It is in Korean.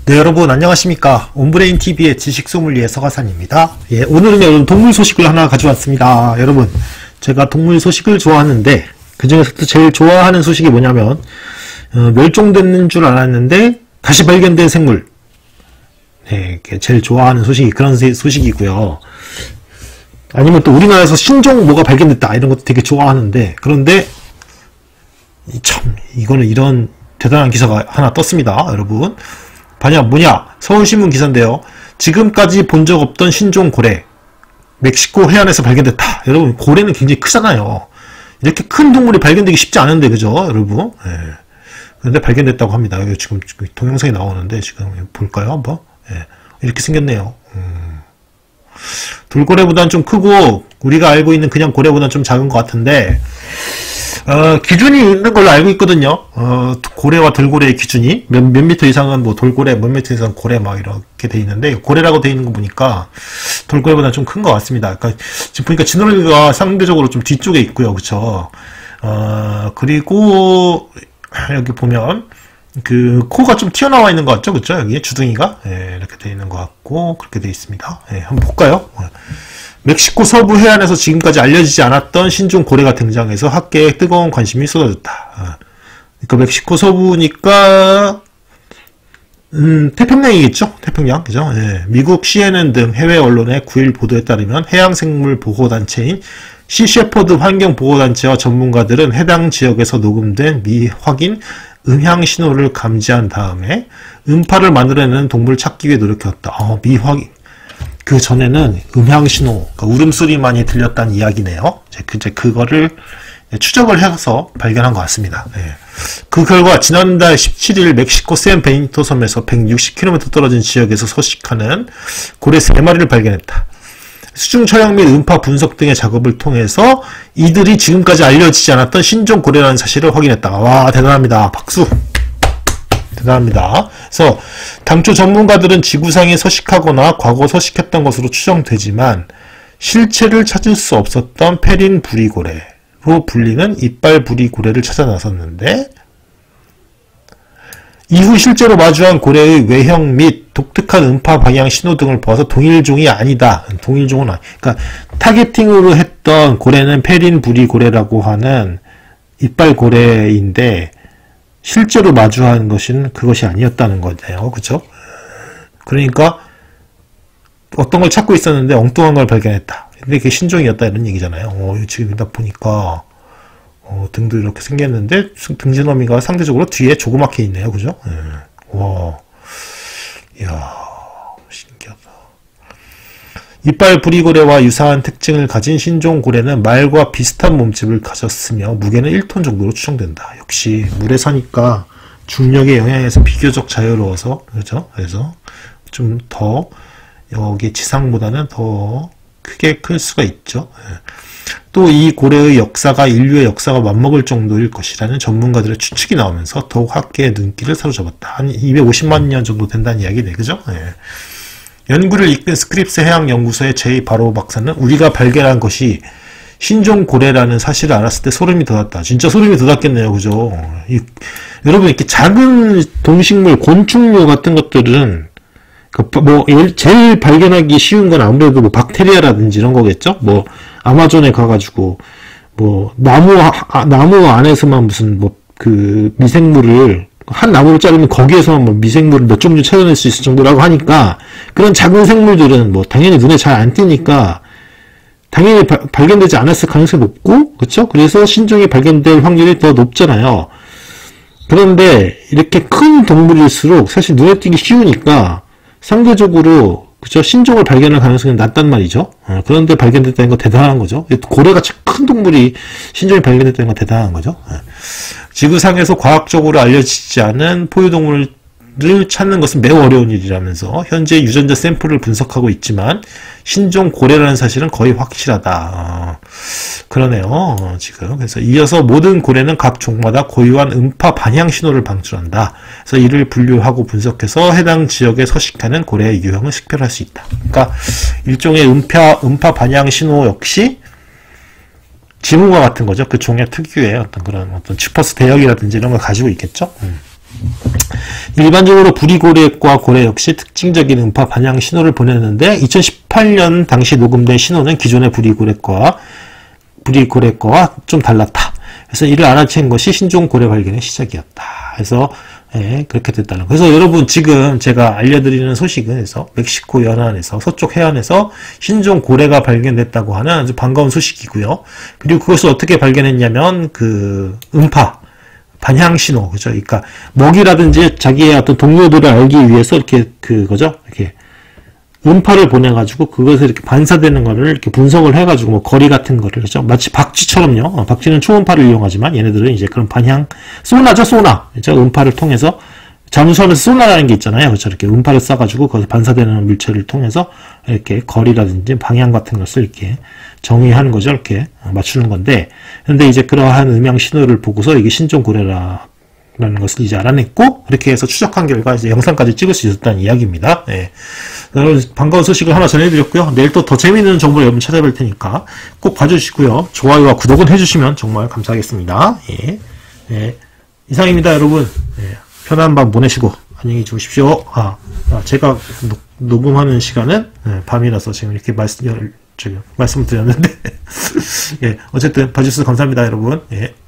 네, 여러분 안녕하십니까. 온브레인TV의 지식소믈리에 서가산입니다. 예, 오늘은 여러분 동물 소식을 하나 가져왔습니다. 여러분, 제가 동물 소식을 좋아하는데 그 중에서도 제일 좋아하는 소식이 뭐냐면 멸종됐는 줄 알았는데 다시 발견된 생물. 네, 제일 좋아하는 소식이 그런 소식이고요. 아니면 또 우리나라에서 신종 뭐가 발견됐다 이런 것도 되게 좋아하는데, 그런데 참 이거는 이런 대단한 기사가 하나 떴습니다. 여러분, 뭐냐, 서울신문 기사인데요. 지금까지 본 적 없던 신종 고래, 멕시코 해안에서 발견됐다. 여러분, 고래는 굉장히 크잖아요. 이렇게 큰 동물이 발견되기 쉽지 않은데, 그죠 여러분? 예. 그런데 발견됐다고 합니다. 여기 지금 동영상이 나오는데 지금 볼까요 한번? 예. 이렇게 생겼네요. 돌고래보다는 좀 크고 우리가 알고 있는 그냥 고래보다는 좀 작은 것 같은데, 기준이 있는 걸로 알고 있거든요. 고래와 돌고래의 기준이 몇 미터 이상은 뭐 돌고래, 몇 미터 이상 고래 막 이렇게 돼 있는데, 고래라고 돼 있는 거 보니까 돌고래보다 좀 큰 것 같습니다. 그러니까 지금 보니까 지느러미가 상대적으로 좀 뒤쪽에 있고요, 그쵸? 그리고 여기 보면 그 코가 좀 튀어나와 있는 것 같죠, 그쵸? 여기 주둥이가 이렇게 돼 있는 것 같고 그렇게 돼 있습니다. 한번 볼까요? 멕시코 서부 해안에서 지금까지 알려지지 않았던 신종 고래가 등장해서 학계에 뜨거운 관심이 쏟아졌다. 그러니까 멕시코 서부니까 태평양이겠죠? 태평양, 그죠? 미국 CNN 등 해외 언론의 9일 보도에 따르면 해양생물 보호단체인 시셰퍼드 환경보호단체와 전문가들은 해당 지역에서 녹음된 미확인 음향 신호를 감지한 다음에 음파를 만들어내는 동물을 찾기 위해 노력해왔다. 미확인. 그 전에는 음향신호, 그러니까 울음소리만이 들렸다는 이야기네요. 이제 그거를 추적을 해서 발견한 것 같습니다. 그 결과 지난달 17일 멕시코 샌베니토 섬에서 160km 떨어진 지역에서 서식하는 고래 3마리를 발견했다. 수중 촬영 및 음파 분석 등의 작업을 통해서 이들이 지금까지 알려지지 않았던 신종 고래라는 사실을 확인했다. 와, 대단합니다. 박수! 대단합니다. 그래서 당초 전문가들은 지구상에 서식하거나 과거 서식했던 것으로 추정되지만 실체를 찾을 수 없었던 페린 부리고래로 불리는 이빨 부리고래를 찾아 나섰는데, 이후 실제로 마주한 고래의 외형 및 독특한 음파 방향 신호 등을 보아서 동일종이 아니다. 동일종은 그러니까 타겟팅으로 했던 고래는 페린 부리고래라고 하는 이빨 고래인데 실제로 마주한 것은 그것이 아니었다는 거네요. 그쵸? 그러니까 어떤 걸 찾고 있었는데 엉뚱한 걸 발견했다. 근데 그게 신종이었다 이런 얘기잖아요. 지금 일단 보니까 등도 이렇게 생겼는데 등지너미가 상대적으로 뒤에 조그맣게 있네요. 그죠? 와, 이야, 신기하다. 이빨 부리고래와 유사한 특징을 가진 신종 고래는 말과 비슷한 몸집을 가졌으며 무게는 1톤 정도로 추정된다. 역시 물에 사니까 중력의 영향에서 비교적 자유로워서, 그렇죠? 그래서 좀 더 여기 지상보다는 더 크게 클 수가 있죠. 또 이 고래의 역사가 인류의 역사가 맞먹을 정도일 것이라는 전문가들의 추측이 나오면서 더욱 학계의 눈길을 사로잡았다. 한 250만 년 정도 된다는 이야기네, 그죠? 연구를 이끈 스크립스 해양연구소의 제이 바로 박사는 우리가 발견한 것이 신종 고래라는 사실을 알았을 때 소름이 돋았다. 진짜 소름이 돋았겠네요, 그죠? 여러분, 이렇게 작은 동식물, 곤충류 같은 것들은 제일 발견하기 쉬운 건 아무래도 박테리아라든지 이런 거겠죠? 아마존에 가가지고, 나무 안에서만 무슨, 미생물을, 한 나무를 자르면 거기에서만 미생물을 몇 종류 찾아낼 수 있을 정도라고 하니까, 그런 작은 생물들은 당연히 눈에 잘 안 띄니까, 당연히 발견되지 않았을 가능성이 높고, 그쵸? 그래서 신종이 발견될 확률이 더 높잖아요. 그런데, 이렇게 큰 동물일수록 사실 눈에 띄기 쉬우니까, 상대적으로 그죠? 신종을 발견할 가능성이 낮단 말이죠. 그런데 발견됐다는 건 대단한 거죠. 고래같이 큰 동물이 신종이 발견됐다는 건 대단한 거죠. 지구상에서 과학적으로 알려지지 않은 포유동물을 찾는 것은 매우 어려운 일이라면서 현재 유전자 샘플을 분석하고 있지만 신종 고래라는 사실은 거의 확실하다. 그러네요. 지금. 그래서 이어서 모든 고래는 각 종마다 고유한 음파 반향 신호를 방출한다. 그래서 이를 분류하고 분석해서 해당 지역에 서식하는 고래의 유형을 식별할 수 있다. 그러니까 일종의 음파 반향 신호 역시 지문과 같은 거죠. 그 종의 특유의 어떤 그런 주퍼스 대역이라든지 이런 걸 가지고 있겠죠. 일반적으로 부리고래과 고래 역시 특징적인 음파 반향 신호를 보냈는데 2018년 당시 녹음된 신호는 기존의 부리고래과와 좀 달랐다. 그래서 이를 알아챈 것이 신종 고래 발견의 시작이었다. 그래서 예, 그렇게 됐다는. 그래서 여러분 지금 제가 알려드리는 소식은 그래서 멕시코 연안에서 서쪽 해안에서 신종 고래가 발견됐다고 하는 아주 반가운 소식이고요. 그리고 그것을 어떻게 발견했냐면 그 음파 반향 신호, 그죠? 그러니까 먹이라든지 자기의 어떤 동료들을 알기 위해서 이렇게 그거죠? 이렇게 음파를 보내가지고 그것을 이렇게 반사되는 거를 이렇게 분석을 해가지고 뭐 거리 같은 거를, 그죠? 마치 박쥐처럼요. 박쥐는 초음파를 이용하지만 얘네들은 이제 그런 반향, 소나죠, 소나. 그죠? 음파를 통해서 잠수함에서 소나라는 게 있잖아요. 그렇죠? 이렇게 음파를 쏴가지고 거기서 반사되는 물체를 통해서 이렇게 거리라든지 방향 같은 것을 이렇게 정의하는 거죠. 이렇게 맞추는 건데, 근데 이제 그러한 음향 신호를 보고서 이게 신종 고래라는 것을 이제 알아냈고, 그렇게 해서 추적한 결과 이제 영상까지 찍을 수 있었다는 이야기입니다. 예. 반가운 소식을 하나 전해드렸고요. 내일 또 더 재미있는 정보를 여러분 찾아뵐 테니까 꼭 봐주시고요. 좋아요와 구독은 해주시면 정말 감사하겠습니다. 예. 예. 이상입니다, 여러분. 예. 편안한 밤 보내시고 안녕히 주무십시오. 제가 녹음하는 시간은 밤이라서 지금 이렇게 말씀을 드렸는데 예, 어쨌든 봐주셔서 감사합니다, 여러분. 예.